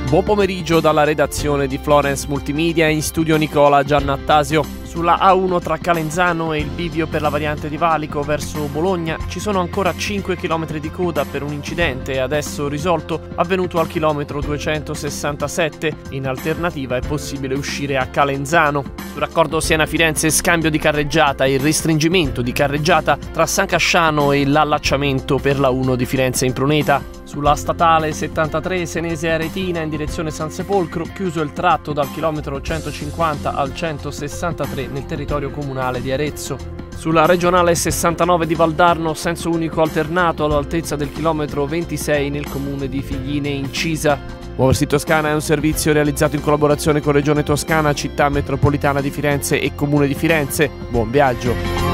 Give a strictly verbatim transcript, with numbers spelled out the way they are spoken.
Buon pomeriggio dalla redazione di Florence Multimedia, in studio Nicola Giannattasio. Sulla A uno tra Calenzano e il bivio per la variante di Valico verso Bologna ci sono ancora cinque chilometri di coda per un incidente adesso risolto avvenuto al chilometro duecentosessantasette. In alternativa è possibile uscire a Calenzano. Sul raccordo Siena-Firenze scambio di carreggiata e il restringimento di carreggiata tra San Casciano e l'allacciamento per la uno di Firenze in Pruneta. Sulla statale settantatré Senese-Aretina in direzione San Sepolcro, chiuso il tratto dal chilometro centocinquanta al centosessantatré nel territorio comunale di Arezzo. Sulla regionale sessantanove di Valdarno, senso unico alternato all'altezza del chilometro ventisei nel comune di Figline Incisa. Muoversi Toscana è un servizio realizzato in collaborazione con Regione Toscana, Città Metropolitana di Firenze e Comune di Firenze. Buon viaggio!